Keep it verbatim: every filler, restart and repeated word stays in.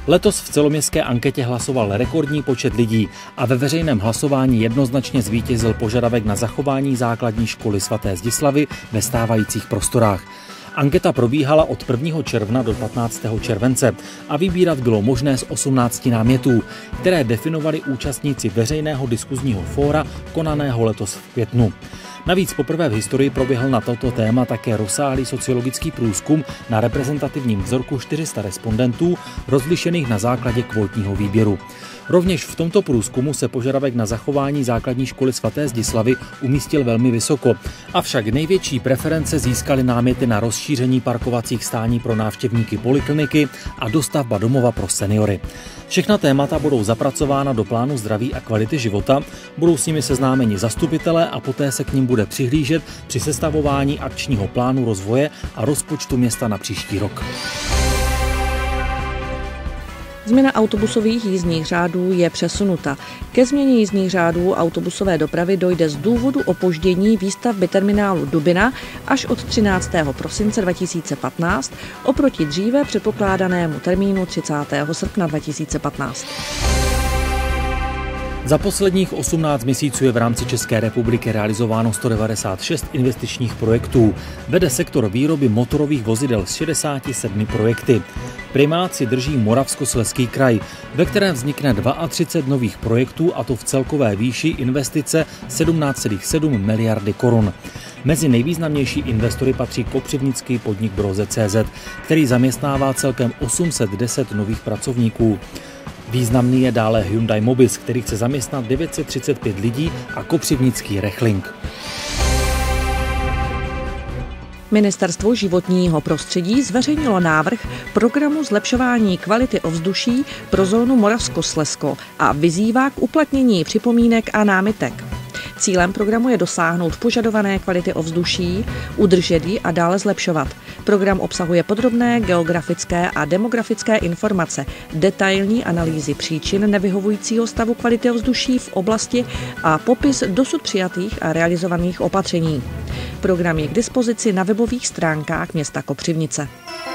Letos v celoměstské anketě hlasoval rekordní počet lidí a ve veřejném hlasování jednoznačně zvítězil požadavek na zachování základní školy svaté Zdislavy ve stávajících prostorách. Anketa probíhala od prvního června do patnáctého července a vybírat bylo možné z osmnácti námětů, které definovali účastníci veřejného diskuzního fóra konaného letos v květnu. Navíc poprvé v historii proběhl na toto téma také rozsáhlý sociologický průzkum na reprezentativním vzorku čtyři sta respondentů, rozlišených na základě kvótního výběru. Rovněž v tomto průzkumu se požadavek na zachování základní školy svaté Zdislavy umístil velmi vysoko. Avšak největší preference získaly náměty na rozšíření parkovacích stání pro návštěvníky polikliniky a dostavba domova pro seniory. Všechna témata budou zapracována do plánu zdraví a kvality života, budou s nimi seznámeni zastupitelé a poté se k nim bude přihlížet při sestavování akčního plánu rozvoje a rozpočtu města na příští rok. Změna autobusových jízdních řádů je přesunuta. Ke změně jízdních řádů autobusové dopravy dojde z důvodu opoždění výstavby terminálu Dubina až od třináctého prosince dva tisíce patnáct oproti dříve předpokládanému termínu třicátého srpna dva tisíce patnáct. Za posledních osmnáct měsíců je v rámci České republiky realizováno sto devadesát šest investičních projektů. Vede sektor výroby motorových vozidel s šedesáti sedmi projekty. Primát si drží Moravskoslezský kraj, ve kterém vznikne třicet dva nových projektů, a to v celkové výši investice sedmnáct celá sedm miliardy korun. Mezi nejvýznamnější investory patří kopřivnický podnik Broze tečka cé zet, který zaměstnává celkem osm set deset nových pracovníků. Významný je dále Hyundai Mobis, který chce zaměstnat devět set třicet pět lidí, a kopřivnický Rechling. Ministerstvo životního prostředí zveřejnilo návrh programu zlepšování kvality ovzduší pro zónu Moravskoslezsko a vyzývá k uplatnění připomínek a námitek. Cílem programu je dosáhnout požadované kvality ovzduší, udržet ji a dále zlepšovat. Program obsahuje podrobné geografické a demografické informace, detailní analýzy příčin nevyhovujícího stavu kvality ovzduší v oblasti a popis dosud přijatých a realizovaných opatření. Program je k dispozici na webových stránkách města Kopřivnice.